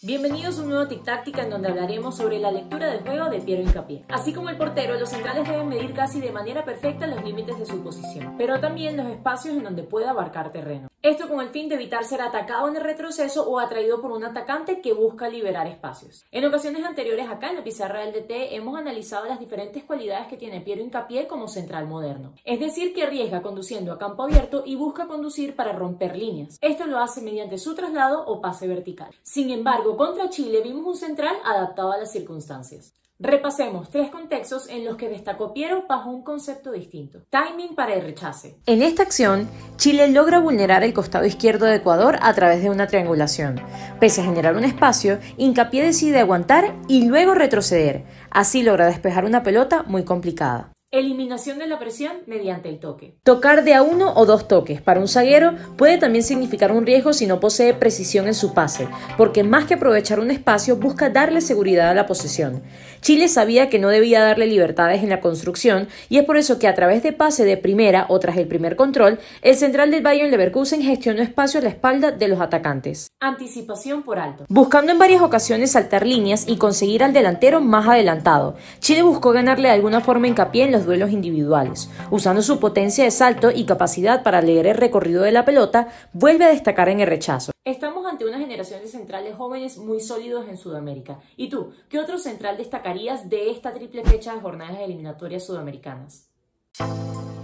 Bienvenidos a un nuevo Tic Táctica en donde hablaremos sobre la lectura del juego de Piero Hincapié. Así como el portero, los centrales deben medir casi de manera perfecta los límites de su posición, pero también los espacios en donde pueda abarcar terreno. Esto con el fin de evitar ser atacado en el retroceso o atraído por un atacante que busca liberar espacios. En ocasiones anteriores acá en la pizarra del DT hemos analizado las diferentes cualidades que tiene Piero Hincapié como central moderno. Es decir, que arriesga conduciendo a campo abierto y busca conducir para romper líneas. Esto lo hace mediante su traslado o pase vertical. Sin embargo, contra Chile vimos un central adaptado a las circunstancias. Repasemos 3 contextos en los que destacó Piero bajo un concepto distinto. Timing para el rechace. En esta acción, Chile logra vulnerar el costado izquierdo de Ecuador a través de una triangulación. Pese a generar un espacio, Hincapié decide aguantar y luego retroceder. Así logra despejar una pelota muy complicada. Eliminación de la presión mediante el toque. Tocar de a 1 o 2 toques para un zaguero puede también significar un riesgo si no posee precisión en su pase, porque más que aprovechar un espacio busca darle seguridad a la posesión. Chile sabía que no debía darle libertades en la construcción y es por eso que a través de pase de primera o tras el primer control, el central del Bayer Leverkusen gestionó espacio a la espalda de los atacantes. Anticipación por alto. Buscando en varias ocasiones saltar líneas y conseguir al delantero más adelantado, Chile buscó ganarle de alguna forma hincapié en los duelos individuales. Usando su potencia de salto y capacidad para leer el recorrido de la pelota, vuelve a destacar en el rechazo. Estamos ante una generación de centrales jóvenes muy sólidos en Sudamérica. ¿Y tú, qué otro central destacarías de esta triple fecha de jornadas eliminatorias sudamericanas?